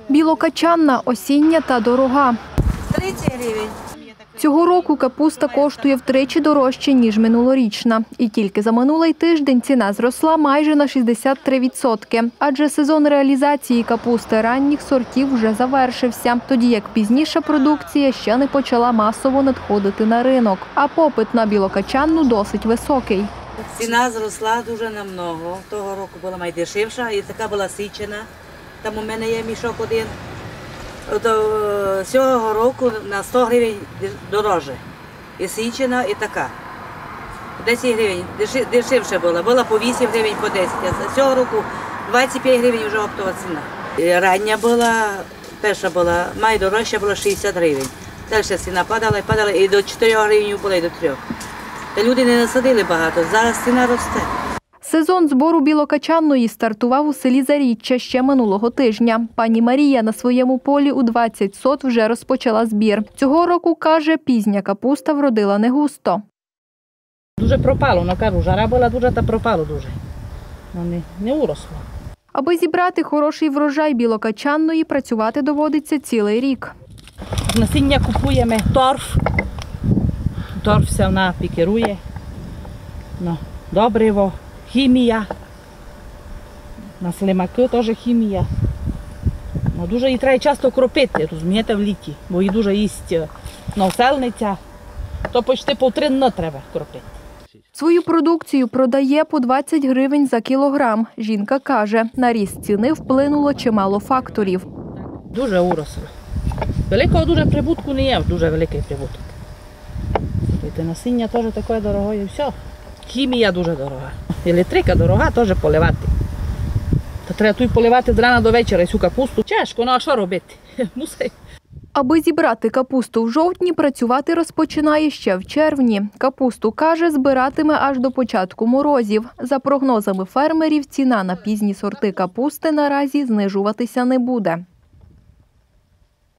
Білокачанна, осіння та дорога. 30 гривень. Цього року капуста коштує втричі дорожче, ніж минулорічна. І тільки за минулий тиждень ціна зросла майже на 63%. Адже сезон реалізації капусти ранніх сортів вже завершився, тоді як пізніша продукція ще не почала масово надходити на ринок. А попит на білокачанну досить високий. Ціна зросла дуже намного. Того року була найдешевша і така була січена. Там у мене є мішок один. До цього року на 100 гривень дороже. І січена, і така. 10 гривень дешевше була. Була по 8 гривень, по 10. А цього року 25 гривень вже оптова ціна. І рання була, перша була, найдорожча була 60 гривень. Далі ціна падала, і до 4 гривень була, і до 3. Та люди не насадили багато, зараз ціна росте. Сезон збору білокачанної стартував у селі Заріччя ще минулого тижня. Пані Марія на своєму полі у 20 сот вже розпочала збір. Цього року, каже, пізня капуста вродила не густо. Дуже пропало, кажу, жара була дуже та пропало дуже. Не уросло. Аби зібрати хороший врожай білокачанної, працювати доводиться цілий рік. Насіння купуємо торф. Торф все вона пікерує. Добриво, хімія. На слимаки теж хімія. Дуже її треба часто кропити, розумієте, в літі, бо її дуже їсть новоселниця. То почти по 3 дні треба кропити. Свою продукцію продає по 20 гривень за кілограм. Жінка каже, на ріст ціни вплинуло чимало факторів. Дуже уросло. Великого дуже прибутку не є, дуже великий прибуток. Насіння теж таке дороге і все. Хімія дуже дорога. Електрика дорога, теж поливати. Та треба тут поливати з рана до вечора цю капусту. Тяжко, ну а що робити? Мусить. Аби зібрати капусту в жовтні, працювати розпочинає ще в червні. Капусту, каже, збиратиме аж до початку морозів. За прогнозами фермерів, ціна на пізні сорти капусти наразі знижуватися не буде.